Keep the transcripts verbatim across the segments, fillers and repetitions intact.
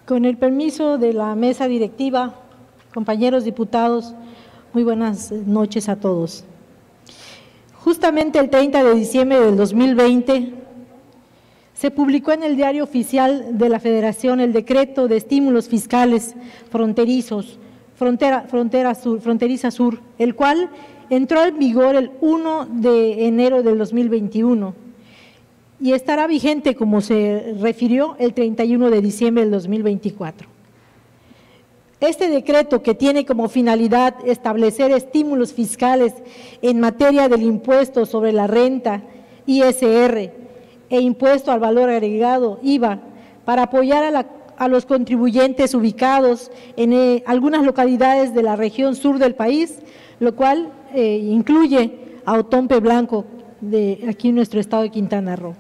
Con el permiso de la mesa directiva, compañeros diputados, muy buenas noches a todos. Justamente el treinta de diciembre del dos mil veinte se publicó en el Diario Oficial de la Federación el decreto de estímulos fiscales fronterizos, frontera, frontera sur, fronteriza sur, el cual entró en vigor el primero de enero del dos mil veintiuno y estará vigente, como se refirió, el treinta y uno de diciembre del dos mil veinticuatro. Este decreto, que tiene como finalidad establecer estímulos fiscales en materia del impuesto sobre la renta, I S R, e impuesto al valor agregado, I V A, para apoyar a, la, a los contribuyentes ubicados en eh, algunas localidades de la región sur del país, lo cual eh, incluye a Otompe Blanco, de aquí en nuestro estado de Quintana Roo.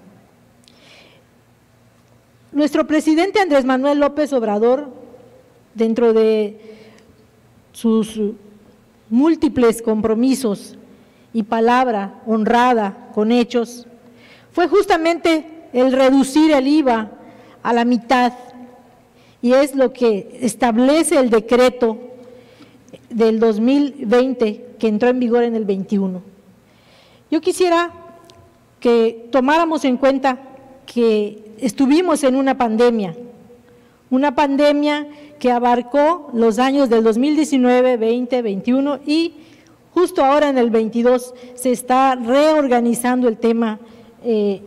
Nuestro presidente Andrés Manuel López Obrador, dentro de sus múltiples compromisos y palabra honrada con hechos, fue justamente el reducir el I V A a la mitad, y es lo que establece el decreto del dos mil veinte que entró en vigor en el veintiuno. Yo quisiera que tomáramos en cuenta que estuvimos en una pandemia, una pandemia que abarcó los años del dos mil diecinueve, veinte, veintiuno y justo ahora en el veintidós se está reorganizando el tema eh,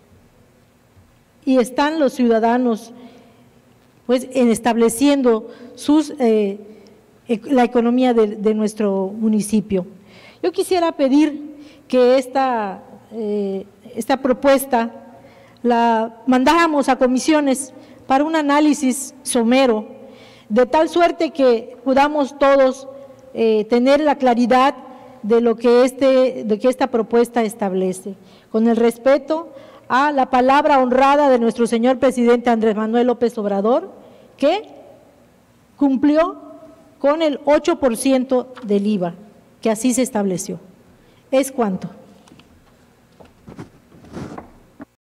y están los ciudadanos pues en estableciendo sus, eh, la economía de, de nuestro municipio. Yo quisiera pedir que esta, eh, esta propuesta la mandáramos a comisiones para un análisis somero, de tal suerte que podamos todos eh, tener la claridad de lo que, este, de que esta propuesta establece, con el respeto a la palabra honrada de nuestro señor presidente Andrés Manuel López Obrador, que cumplió con el ocho por ciento del I V A, que así se estableció. ¿Es cuánto?